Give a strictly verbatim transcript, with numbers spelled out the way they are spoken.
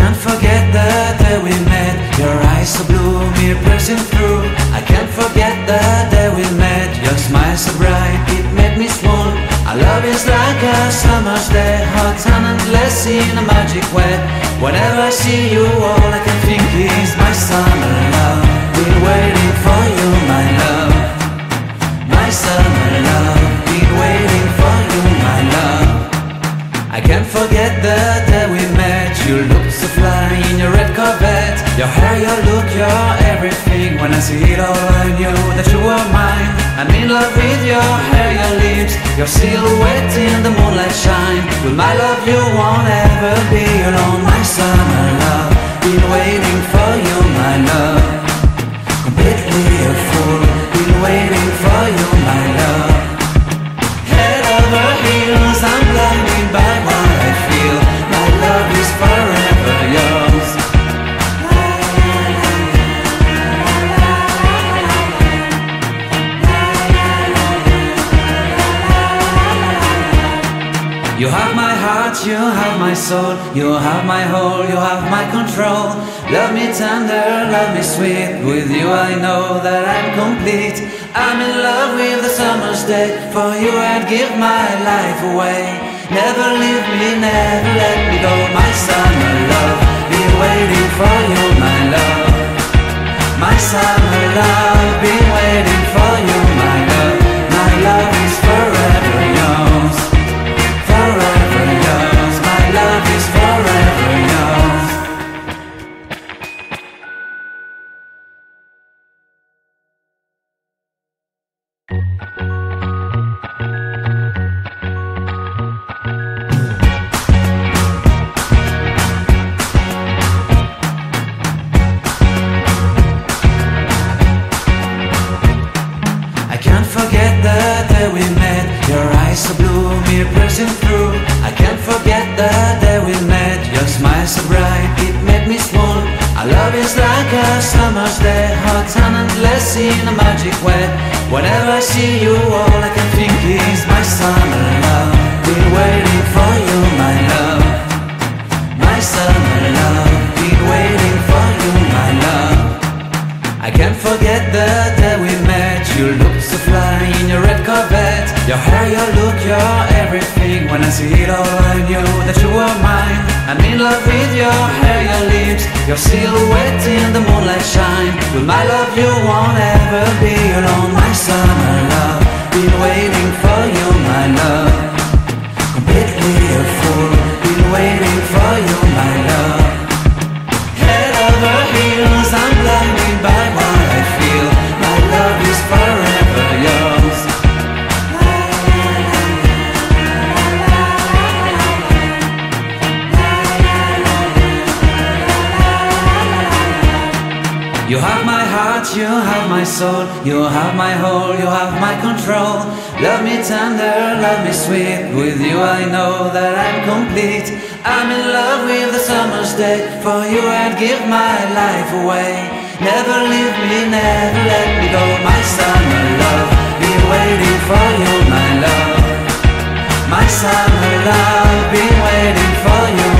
can't forget the day we met. Your eyes so blue, me piercing through. I can't forget the day we met. Your smile so bright, it made me swoon. Our love is like a summer's day, hot and endless in a magic way. Whenever I see you, all I can think is my summer love. Been waiting for you, my love. My summer love. Been waiting for you, my love. I can't forget the day we met. You looked so fly in your red Corvette. Your hair, your look, your everything. When I see it all, I knew that you were mine. I'm in love with your hair, your lips, your silhouette in the moonlight shine. With my love you won't ever be alone. My summer love, been waiting for you, my love. Completely a fool, been waiting for you, my love. Head over heels, I'm blinded by what I feel. My love is forever yours. You have my heart, you have my soul, you have my whole, you have my control. Love me tender, love me sweet, with you I know that I'm complete. I'm in love with the summer's day, for you I'd give my life away. Never leave me, never let me go, my summer love. Been waiting for you, my love. My summer love, been waiting for you, my love. My love is forever yours. Forever yours, my love is forever yours. I can't forget the day we met. Your eyes so blue, me piercing through. I can't forget the day we met. Your smile so bright, it made me swoon. Our love is like a summer's day, hot and endless in a magic way. Whenever I see you, all I can think is my summer love. Been waiting for you, my love. My summer love. Been waiting for you, my love. I can't forget the day we met. You looked so fly in your red Corvette. Your hair, your look, your everything. When I see it all, I knew that you were mine. I'm in love with your hair, your lips, your silhouette in the moonlight shine. With my love you won't ever be alone. My summer love, been waiting for you, my love. Completely a fool, been waiting for you, my love. Head over heels, I'm blinded by what I feel. My love is forever yours. You have my heart, you have my soul, you have my whole, you have my control. Love me tender, love me sweet, with you I know that I'm complete. I'm in love with the summer's day, for you I'd give my life away. Never leave me, never let me go, my summer love. Been waiting for you, my love. My summer love, been waiting for you.